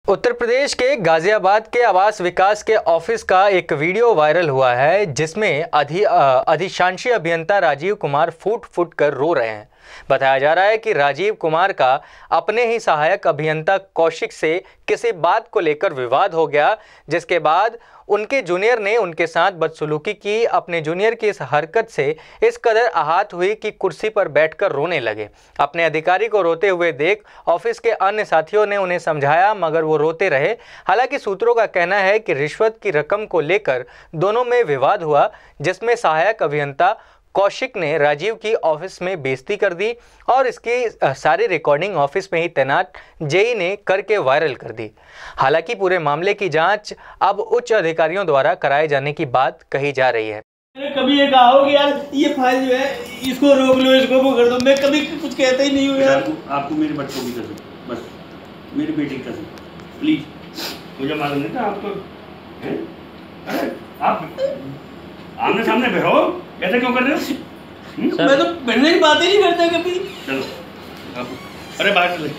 उत्तर प्रदेश के गाजियाबाद के आवास विकास के ऑफिस का एक वीडियो वायरल हुआ है जिसमें अधिशांशी अभियंता राजीव कुमार फूट फूट कर रो रहे हैं। बताया जा रहा है कि राजीव कुमार का अपने ही सहायक अभियंता कौशिक से किसी बात को लेकर विवाद हो गया, जिसके बाद उनके जूनियर ने उनके साथ बदसलूकी की। अपने जूनियर की इस हरकत से इस कदर आहत हुई कि कुर्सी पर बैठकर रोने लगे। अपने अधिकारी को रोते हुए देख ऑफिस के अन्य साथियों ने उन्हें समझाया, मगर वो रोते रहे। हालांकि सूत्रों का कहना है कि रिश्वत की रकम को लेकर दोनों में विवाद हुआ, जिसमें सहायक अभियंता कौशिक ने राजीव की ऑफिस में बेइज्जती कर दी और इसकी सारी रिकॉर्डिंग ऑफिस में ही तैनात जेई ने करके वायरल कर दी। हालांकि पूरे मामले की जांच अब उच्च अधिकारियों द्वारा कराए जाने की बात कही जा रही है। कभी ये कहा हो कि यार ये फाइल जो है इसको रोक लो, इसको वो कर दो, मैं कभी कुछ कहता ही नहीं हूँ यार। आपको मेरे बच्चों की कसम, बस मेरी बेटी की कसम, प्लीज मुझे मालूम नहीं था आपको। अरे आप आमने सामने बैठो, ऐसे क्यों कर रहे हो? मैं तो बैठने की बात ही नहीं करता कभी। चलो आप, अरे बाहर चले।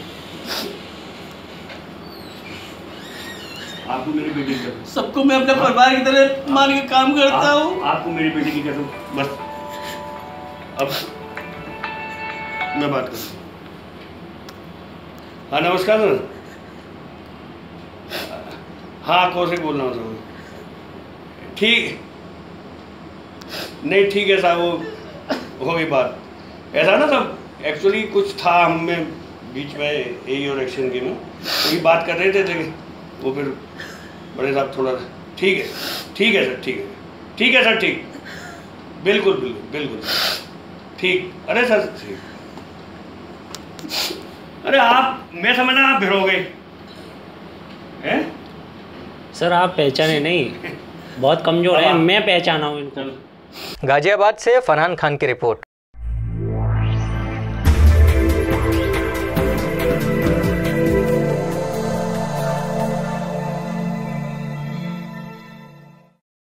आपको मेरी बेटी की कसम, सबको मैं अपने परिवार की तरह मान के काम करता हूँ। आपको मेरी बेटी की कसम, बस अब मैं बात करूँ। हाँ नमस्कार सर। हाँ कौशिक बोल रहा हूँ सर। ठीक नहीं, ठीक है साहब, वो होगी बात। ऐसा ना सब एक्चुअली कुछ था हम में बीच में एई और एक्शन की में वही बात कर रहे थे, लेकिन वो फिर बड़े साहब थोड़ा ठीक है सर, ठीक है सर, ठीक, बिल्कुल ठीक। अरे सर ठीक, अरे आप, मैं समझना आप भिड़ोगे हैं सर। आप पहचाने नहीं, बहुत कमजोर है, मैं पहचाना हूँ इनको। गाजियाबाद से फरहान खान की रिपोर्ट।